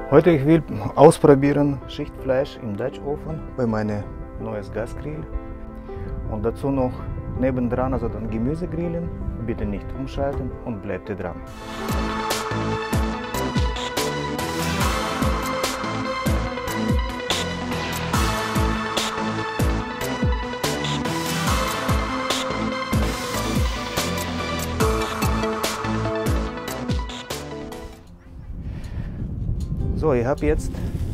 Heute ich will ausprobieren Schichtfleisch im Dutch-Ofen bei meinem neues Gasgrill und dazu noch nebendran also dann Gemüse grillen. Bitte nicht umschalten und bleibt dran. So, ich habe jetzt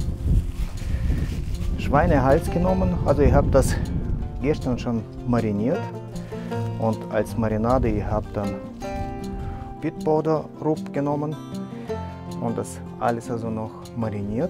Schweinehals genommen, also ich habe das gestern schon mariniert und als Marinade ich habe dann Pitpowder Rub genommen und das alles also noch mariniert.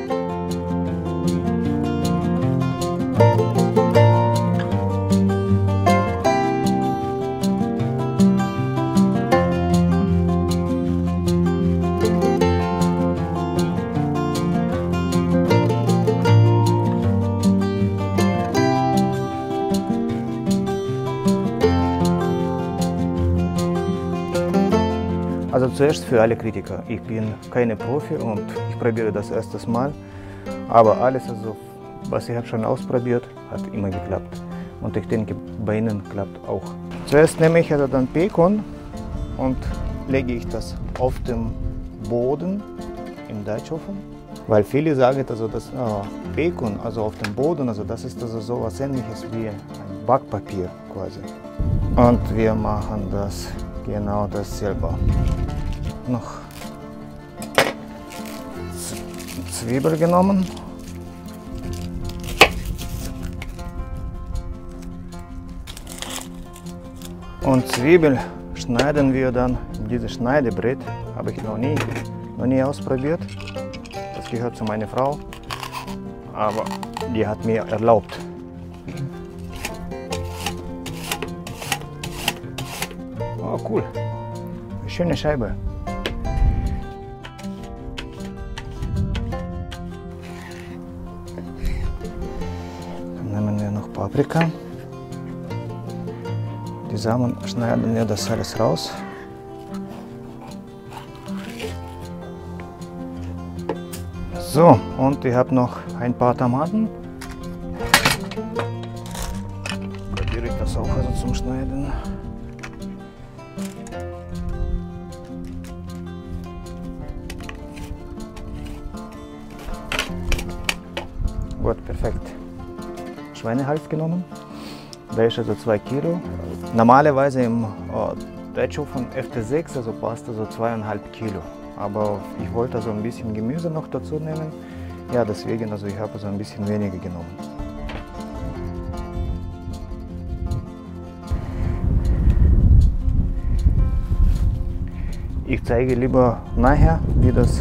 Also zuerst für alle Kritiker, ich bin keine Profi und ich probiere das erstes Mal, aber alles, also, was ich habe schon ausprobiert, hat immer geklappt und ich denke, bei Ihnen klappt auch. Zuerst nehme ich also dann Bacon und lege ich das auf dem Boden im Dutch-Ofen, weil viele sagen, also das Bacon also auf dem Boden, also das ist also so was Ähnliches wie ein Backpapier quasi. Und wir machen das genau dasselbe. Noch Zwiebel genommen. Und Zwiebel schneiden wir dann in dieses Schneidebrett. Habe ich noch nie ausprobiert. Das gehört zu meiner Frau, aber die hat mir erlaubt. Oh, cool. Eine schöne Scheibe. Dann nehmen wir noch Paprika. Die Samen schneiden wir das alles raus. So, und ich habe noch ein paar Tomaten. Probiere ich das auch also zum Schneiden. Gut, perfekt. Schweinehals genommen. Da ist also 2 Kilo. Normalerweise im Dutch-Ofen FT6 also passt also 2,5 Kilo. Aber ich wollte also ein bisschen Gemüse noch dazu nehmen. Ja, deswegen also ich habe also ein bisschen weniger genommen. Ich zeige lieber nachher, wie das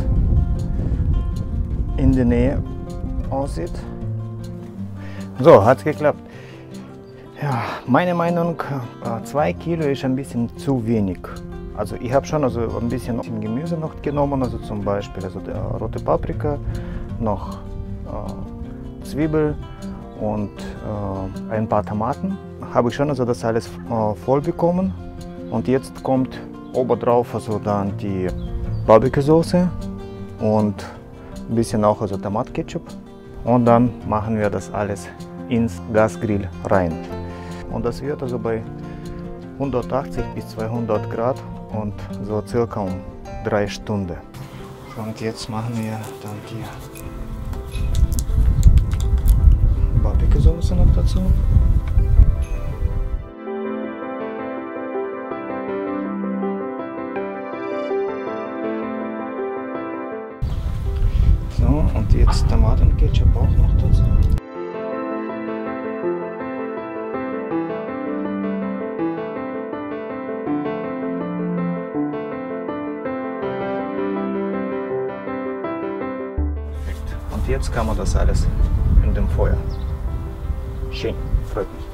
in der Nähe aussieht. So, hat es geklappt. Ja, meine Meinung, 2 Kilo ist ein bisschen zu wenig. Also ich habe schon also ein bisschen Gemüse noch genommen, also zum Beispiel also rote Paprika, noch Zwiebel und ein paar Tomaten. Habe ich schon also das alles voll bekommen und jetzt kommt obendrauf also dann die Barbecue-Soße und ein bisschen auch also Tomatenketchup. Und dann machen wir das alles ins Gasgrill rein. Und das wird also bei 180 bis 200 Grad und so circa um 3 Stunden. Und jetzt machen wir dann die Barbecue-Soße noch dazu. So, und jetzt Tomatenketchup auch noch dazu. Und jetzt kann man das alles in dem Feuer. Schön, freut mich.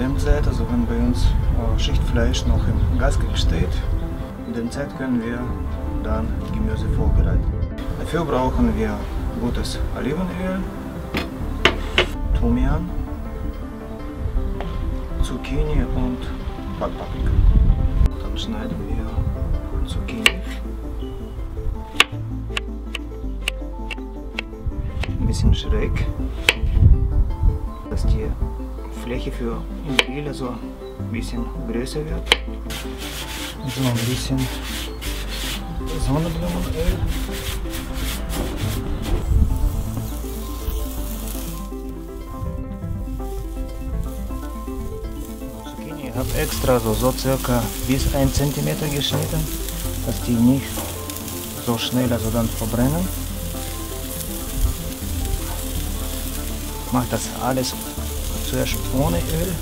der Zeit, also wenn bei uns Schichtfleisch noch im Gasgrill steht, in der Zeit können wir dann Gemüse vorbereiten. Dafür brauchen wir gutes Olivenöl, Thymian, Zucchini und Backpaprika. Dann schneiden wir Zucchini. Ein bisschen schräg, dass die Fläche für den Grill also ein bisschen größer wird. So ein bisschen Sonnenblumenöl. Zucchini, ich habe extra so circa bis 1 cm geschnitten, dass die nicht so schnell also dann verbrennen. Ich mache das alles zuerst ohne Öl.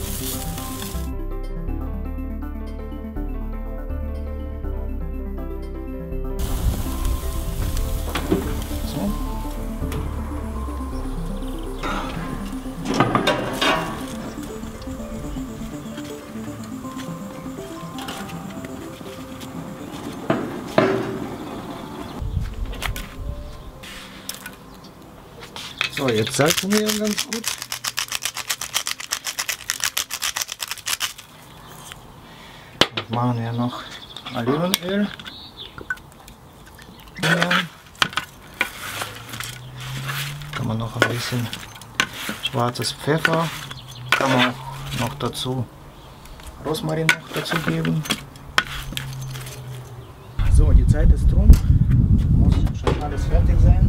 So. So, jetzt salzen wir ganz gut. Jetzt machen wir noch Olivenöl. Kann man noch ein bisschen schwarzes Pfeffer, kann man auch noch dazu Rosmarin noch dazu geben. So, die Zeit ist rum, muss schon alles fertig sein.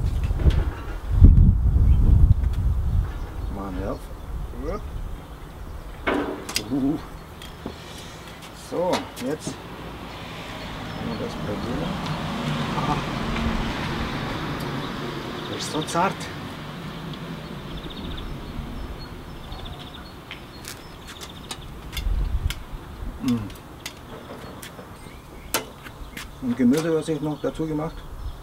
Machen wir auf. So, jetzt kann man das probieren. Aha. Das ist so zart. Und Gemüse, was ich noch dazu gemacht.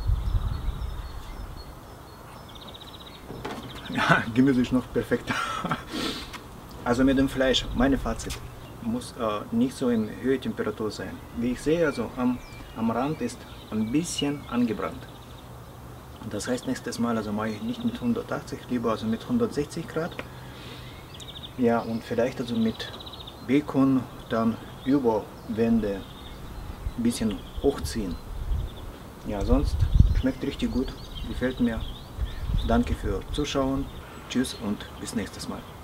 Ja, Gemüse ist noch perfekt. Also mit dem Fleisch, meine Fazit, muss nicht so in höherer Temperatur sein. Wie ich sehe, also am Rand ist ein bisschen angebrannt. Das heißt, nächstes Mal also mache ich nicht mit 180, lieber also mit 160 Grad. Ja, und vielleicht also mit Bacon dann über Wände ein bisschen hochziehen. Ja, sonst schmeckt richtig gut, gefällt mir. Danke für Zuschauen, tschüss und bis nächstes Mal.